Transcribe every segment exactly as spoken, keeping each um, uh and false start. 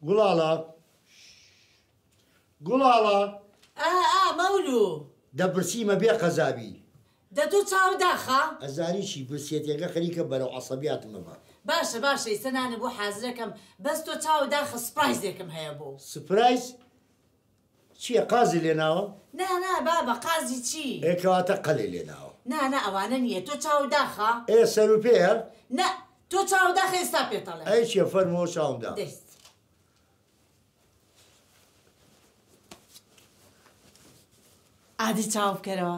گوڵاڵە گوڵاڵە ئا مەولوو دەپرسیمە بێ قەزابی دە تۆ چاو داخە ئەزانی چی برسێتێکە خەریکە بەرەو عەسەبیاتمە بە باشە باشە ئێستا نانە بۆ حازرەکەم بەس تۆ چاو داخە سپرایزێکم هەیە بۆ سپرایز چییە قازی لێناوە؟ نا نا بابە قازی چی؟ ئێکەواتە قەلێ لێناوە نا نا ئەوانە نییە تۆ چاو داخە ئێ سەر و پێر؟ نا تۆ چاو داخە ئێستا پێتەڵێ ئەی چیە فەرمەوە چاومدا دەست ئادی چاو بکەرەوە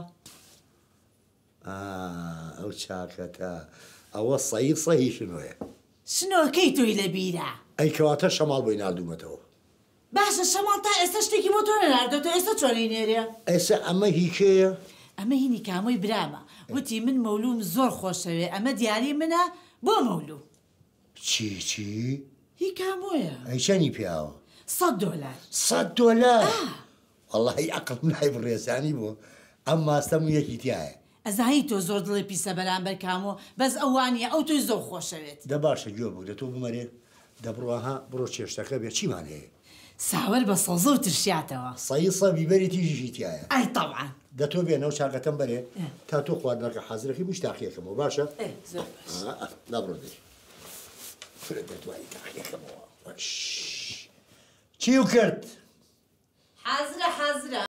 ئەو چاکەتە ئەوە سەی سەهی شنوۆیە شنۆکەی تۆی لە بیرە ئەی کەواتە شەماڵ بۆی ناردوومەتەوە باشە شەماڵ تا ئێستا شتێکی بۆ تۆ نەناردۆتە ئێستا چۆنی نێرێ ئێستا ئەمە هیچەیە ئەمە هینی کامۆی برامە وتی من مەولوم زۆر خۆشەوێ ئەمە دیاری منە بۆ مەولوو چی چی؟ هی کامۆیە ئەی چەنی پیاوە؟ سەد دۆلار سەد دۆلار؟ وەڵڵاهی عەقڵم نای بڕێزانی بۆ ئەم ماستەم و یەکی تایە ئەزایی تۆ زۆر دڵی پیسە بەرامبەر کامۆ بەس ئەوانیە ئەو تۆی زۆر خۆشەوێت دە باشە گوێ بوو دە تۆ بمەرێ دەبڕۆها بڕۆ چێشتەکە بێ چیمان هەیە؟ ساوەر بە سەوزە و ترشیاتەوە سەی سە بیبەری تیژیشی تایە ئای تەوعان دە تۆ بێنەوە چاکەتەم بەرێ تا تۆ خواردنەکە حەزرەکەی مشتاقیەکەمەوە باشە؟ نابڕۆ دێ فرە دەتوانی تاقیەکەمەوە چی و کرد؟ حەزرە حەزرە